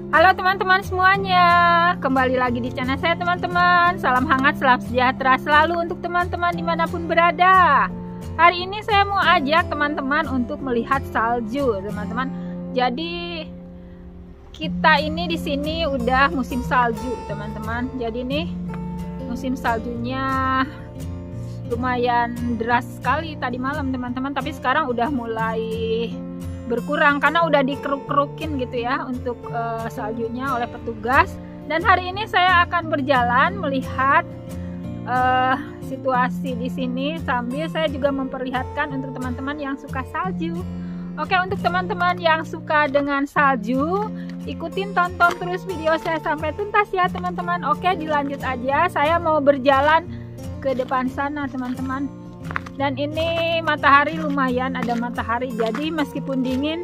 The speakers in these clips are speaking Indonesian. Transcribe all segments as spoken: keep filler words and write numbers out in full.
Halo teman-teman semuanya, kembali lagi di channel saya teman-teman. Salam hangat, salam sejahtera selalu untuk teman-teman dimanapun berada. Hari ini saya mau ajak teman-teman untuk melihat salju teman-teman. Jadi kita ini di sini udah musim salju teman-teman. Jadi nih musim saljunya lumayan deras sekali tadi malam teman-teman. Tapi sekarang udah mulai berkurang karena udah dikeruk-kerukin gitu ya untuk uh, saljunya oleh petugas. Dan hari ini saya akan berjalan melihat uh, situasi di sini sambil saya juga memperlihatkan untuk teman-teman yang suka salju. Oke, untuk teman-teman yang suka dengan salju, ikutin tonton terus video saya sampai tuntas ya teman-teman. Oke, dilanjut aja. Saya mau berjalan ke depan sana teman-teman. Dan ini matahari lumayan, ada matahari, jadi meskipun dingin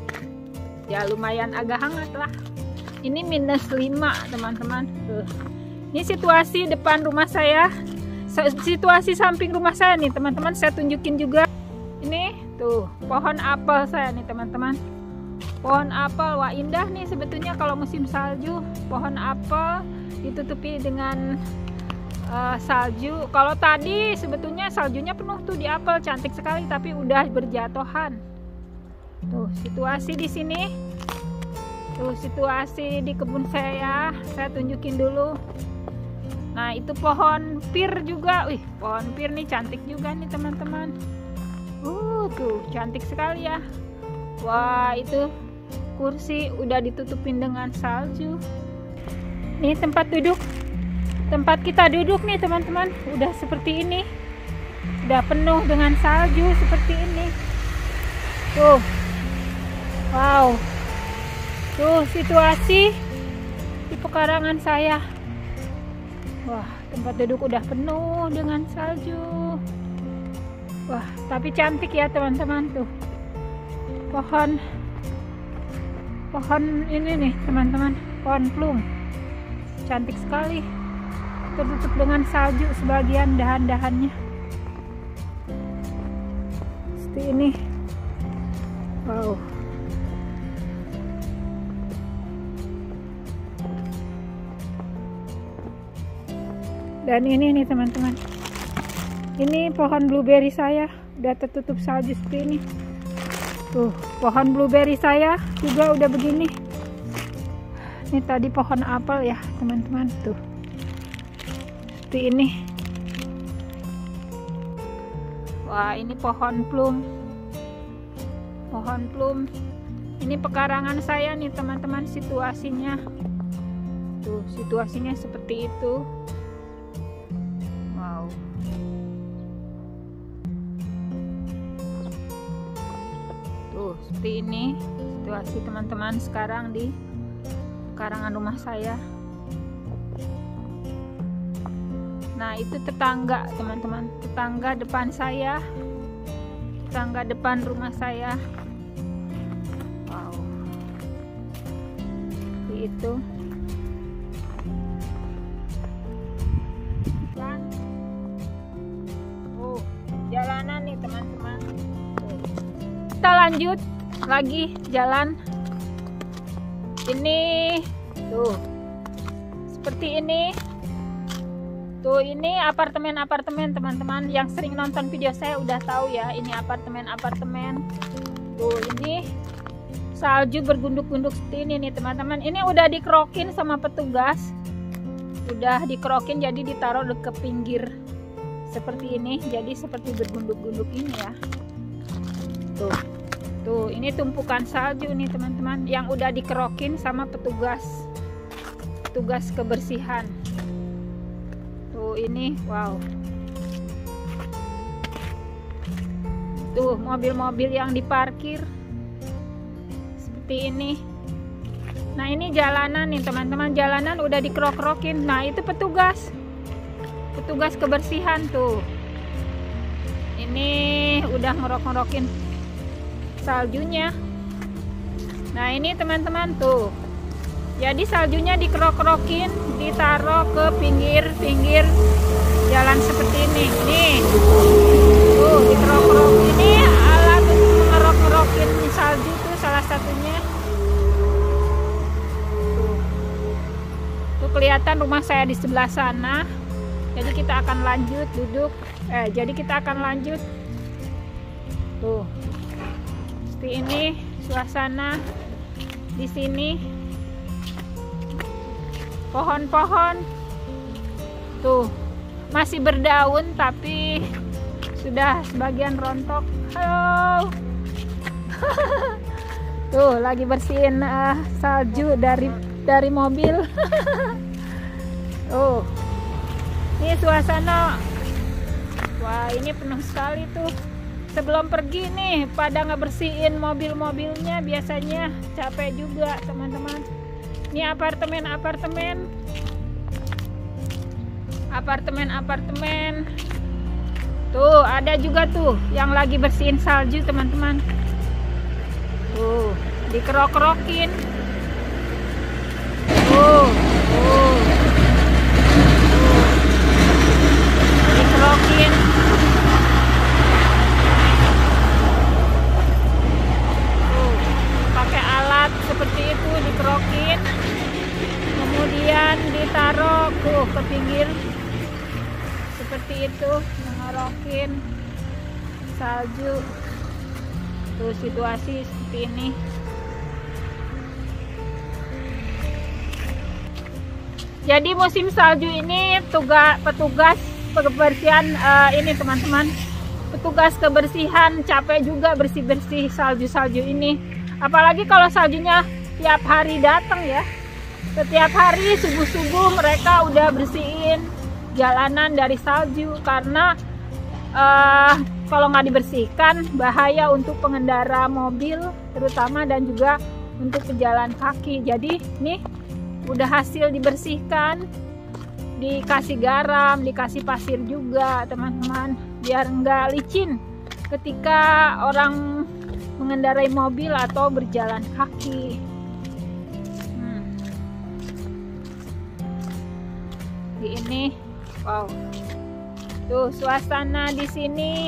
ya lumayan agak hangat lah. Ini minus lima teman-teman. Tuh, ini situasi depan rumah saya, situasi samping rumah saya nih teman-teman. Saya tunjukin juga. Ini tuh pohon apel saya nih teman-teman. Pohon apel, wah indah nih sebetulnya kalau musim salju. Pohon apel ditutupi dengan Uh, salju. Kalau tadi sebetulnya saljunya penuh tuh di apel, cantik sekali, tapi udah berjatuhan. Tuh situasi di sini. Tuh situasi di kebun saya. Saya tunjukin dulu. Nah itu pohon pir juga. Wih, pohon pir nih cantik juga nih teman-teman. Uh tuh cantik sekali ya. Wah itu kursi udah ditutupin dengan salju. Nih tempat duduk. Tempat kita duduk nih teman-teman udah seperti ini, udah penuh dengan salju seperti ini. Tuh, wow, tuh situasi di pekarangan saya. Wah, tempat duduk udah penuh dengan salju. Wah, tapi cantik ya teman-teman tuh. Pohon, pohon ini nih teman-teman, pohon plum, cantik sekali. Tertutup dengan salju sebagian dahan-dahannya seperti ini. Wow, dan ini nih teman-teman, ini pohon blueberry saya udah tertutup salju seperti ini. Tuh pohon blueberry saya juga udah begini. Ini tadi pohon apel ya teman-teman, tuh seperti ini. Wah ini pohon plum, pohon plum. Ini pekarangan saya nih teman-teman, situasinya tuh situasinya seperti itu. Wow, tuh seperti ini situasi teman-teman sekarang di pekarangan rumah saya. Nah itu tetangga teman-teman, tetangga depan saya, tetangga depan rumah saya. Wow, seperti itu. Dan oh jalanan nih teman-teman. Kita lanjut lagi jalan. Ini tuh seperti ini. Tuh ini apartemen-apartemen teman-teman, yang sering nonton video saya udah tahu ya, ini apartemen-apartemen. Tuh ini salju bergunduk-gunduk seperti ini nih teman-teman. Ini udah dikerokin sama petugas, udah dikerokin jadi ditaruh ke pinggir seperti ini, jadi seperti bergunduk-gunduk ini ya. Tuh, tuh ini tumpukan salju nih teman-teman, yang udah dikerokin sama petugas, petugas kebersihan. Tuh ini wow, tuh mobil-mobil yang diparkir seperti ini. Nah ini jalanan nih teman-teman, jalanan udah dikerok-kerokin. Nah itu petugas, petugas kebersihan tuh. Ini udah ngerok-ngerokin saljunya. Nah ini teman-teman tuh, jadi saljunya dikerok-kerokin, ditaruh ke pinggir-pinggir jalan seperti ini. Nih, tuh dikerok-kerok. Ini alat untuk ngerok-ngerokin salju tuh salah satunya. kelihatan rumah saya di sebelah sana. Jadi kita akan lanjut duduk. Eh, jadi kita akan lanjut. Tuh, seperti ini suasana di sini. Pohon-pohon tuh masih berdaun tapi sudah sebagian rontok. Halo. Tuh lagi bersihin uh, salju dari dari mobil. Oh, ini suasana. Wah, ini penuh sekali tuh. Sebelum pergi nih pada ngebersihin mobil-mobilnya, biasanya capek juga teman-teman. Ini apartemen-apartemen. Apartemen-apartemen. Tuh, ada juga tuh yang lagi bersihin salju, teman-teman. Tuh, dikerok-kerokin. Tuh, tuh. Tuh. Dikerokin. Tuh, pakai alat seperti itu dikerokin. Kemudian ditaruh tuh ke pinggir. Seperti itu, mengorokin salju. Tuh situasi seperti ini. Jadi musim salju ini tugas petugas kebersihan uh, ini teman-teman, petugas kebersihan capek juga bersih-bersih salju-salju ini. Apalagi kalau saljunya tiap hari datang ya. Setiap hari subuh-subuh mereka udah bersihin jalanan dari salju, karena uh, kalau nggak dibersihkan bahaya untuk pengendara mobil terutama, dan juga untuk pejalan kaki. Jadi nih udah hasil dibersihkan, dikasih garam, dikasih pasir juga teman-teman, biar nggak licin ketika orang mengendarai mobil atau berjalan kaki. hmm. Di ini wow, tuh suasana di sini.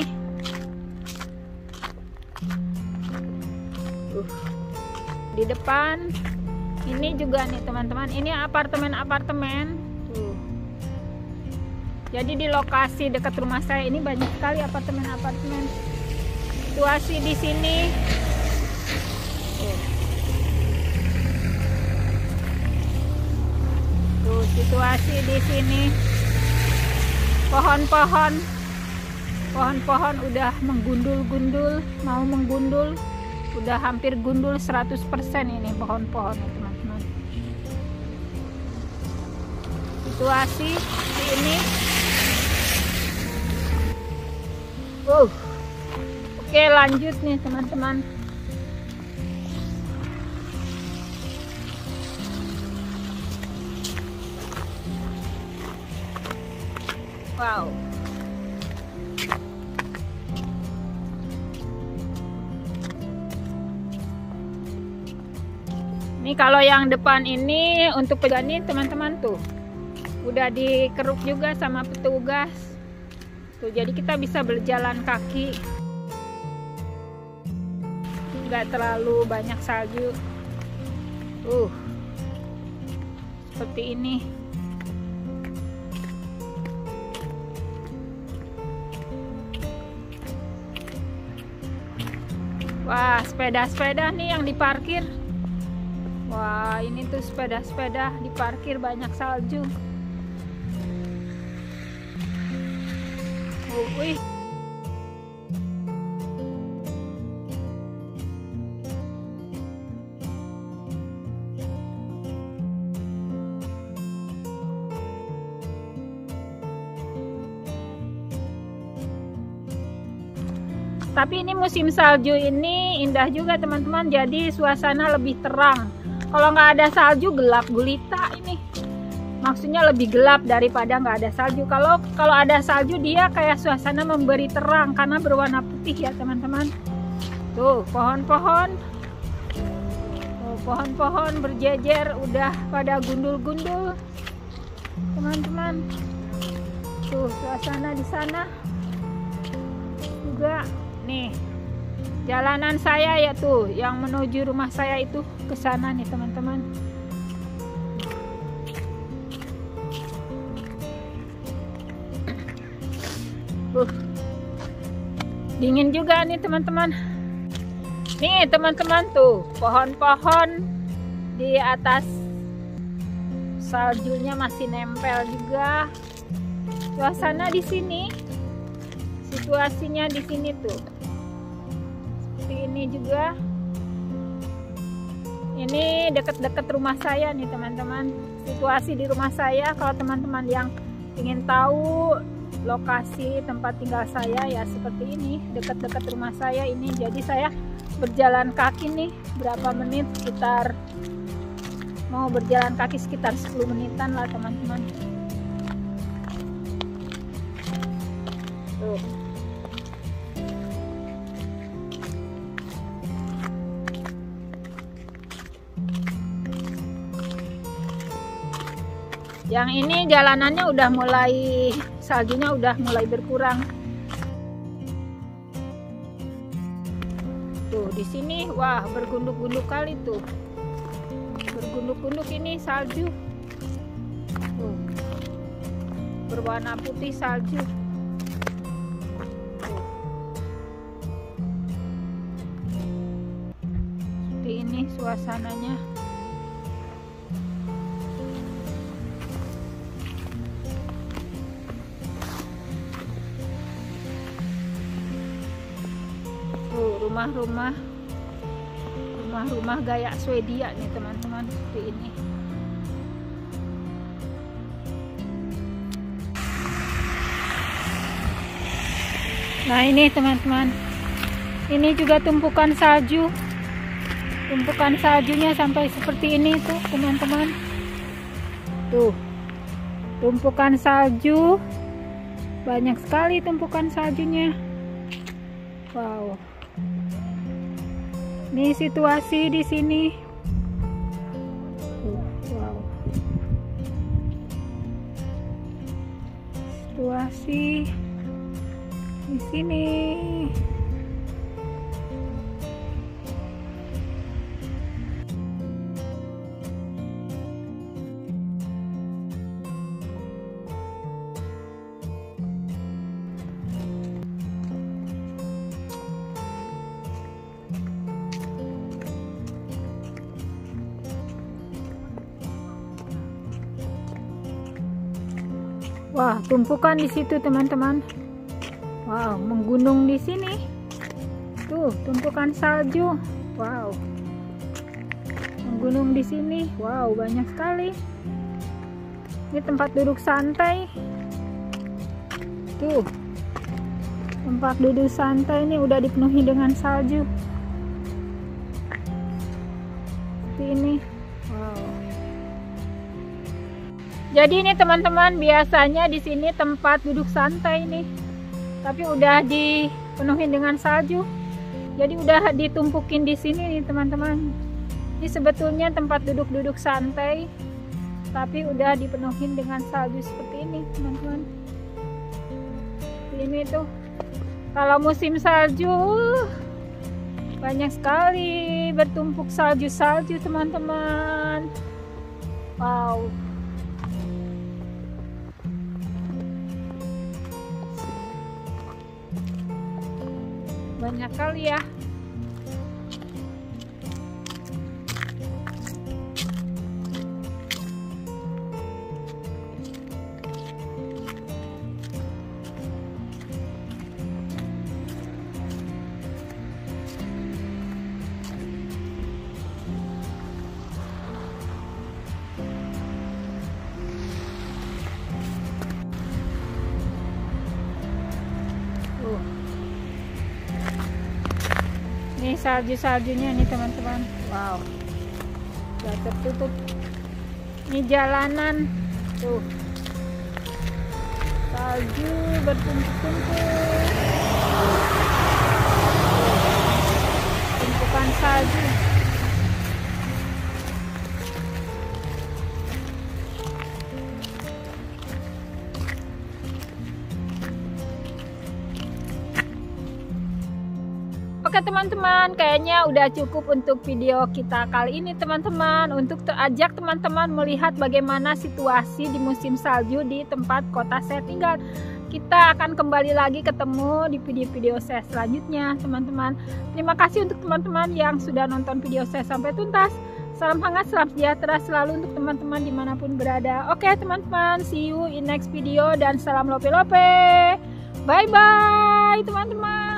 Uh, di depan ini juga nih teman-teman, ini apartemen-apartemen. Tuh. Jadi di lokasi dekat rumah saya ini banyak sekali apartemen-apartemen. Situasi di sini. Tuh. Tuh, situasi di sini. Pohon-pohon pohon-pohon udah menggundul-gundul, mau menggundul, udah hampir gundul seratus persen ini pohon-pohon teman-teman. Situasi di ini. Uh. Oke, lanjut nih teman-teman. Wow. Ini kalau yang depan ini untuk pejalan nih teman-teman, tuh udah dikeruk juga sama petugas. Tuh, jadi kita bisa berjalan kaki, nggak terlalu banyak salju. Uh, seperti ini. Wah, sepeda-sepeda nih yang diparkir. Wah, ini tuh sepeda-sepeda diparkir banyak salju. Oh, wih. Tapi ini musim salju ini indah juga teman-teman, jadi suasana lebih terang. Kalau nggak ada salju gelap gulita ini, maksudnya lebih gelap daripada nggak ada salju. Kalau kalau ada salju dia kayak suasana memberi terang karena berwarna putih ya teman-teman. Tuh pohon-pohon, tuh pohon-pohon berjejer udah pada gundul-gundul teman-teman. Tuh suasana di sana juga. Nih jalanan saya ya tuh yang menuju rumah saya itu ke sana nih teman-teman. Uh, dingin juga nih teman-teman. Nih teman-teman tuh, pohon-pohon di atas saljunya masih nempel juga. Suasana di sini, situasinya di sini tuh seperti ini juga. Ini dekat-dekat rumah saya nih teman-teman. Situasi di rumah saya, kalau teman-teman yang ingin tahu lokasi tempat tinggal saya, ya seperti ini, dekat-dekat rumah saya ini. Jadi saya berjalan kaki nih berapa menit, sekitar mau berjalan kaki sekitar sepuluh menitan lah teman-teman. Tuh. Yang ini jalanannya udah mulai, saljunya udah mulai berkurang. Tuh di sini, wah bergunduk-gunduk kali tuh, bergunduk-gunduk ini salju. Tuh, berwarna putih salju. Tuh. Seperti ini suasananya. Rumah-rumah rumah-rumah gaya Swedia nih teman-teman, seperti ini. Nah ini teman-teman, ini juga tumpukan salju, tumpukan saljunya sampai seperti ini tuh teman-teman. Tuh, tumpukan salju, banyak sekali tumpukan saljunya. Wow. Ini situasi di sini. Wow. Situasi di sini. Wah, tumpukan di situ teman-teman. Wow, menggunung di sini. Tuh, tumpukan salju. Wow. Menggunung di sini. Wow, banyak sekali. Ini tempat duduk santai. Tuh. Tempat duduk santai ini udah dipenuhi dengan salju. Seperti ini. Wow. Jadi ini teman-teman, biasanya di sini tempat duduk santai nih, tapi udah dipenuhi dengan salju. Jadi udah ditumpukin di sini nih teman-teman. Ini sebetulnya tempat duduk-duduk santai, tapi udah dipenuhi dengan salju seperti ini teman-teman. Ini tuh, kalau musim salju banyak sekali bertumpuk salju-salju teman-teman. Wow. Banyak kali ya. Ini salju-saljunya nih teman-teman. Wow, udah tertutup. Ini jalanan tuh, salju bertumpuk-tumpuk, tumpukan salju. Oke teman-teman, kayaknya udah cukup untuk video kita kali ini teman-teman. Untuk ajak teman-teman melihat bagaimana situasi di musim salju di tempat kota saya tinggal. kita akan kembali lagi ketemu di video-video saya selanjutnya teman-teman. Terima kasih untuk teman-teman yang sudah nonton video saya sampai tuntas. Salam hangat, salam sejahtera selalu untuk teman-teman dimanapun berada. Oke teman-teman, see you in next video dan salam lope-lope. Bye-bye teman-teman.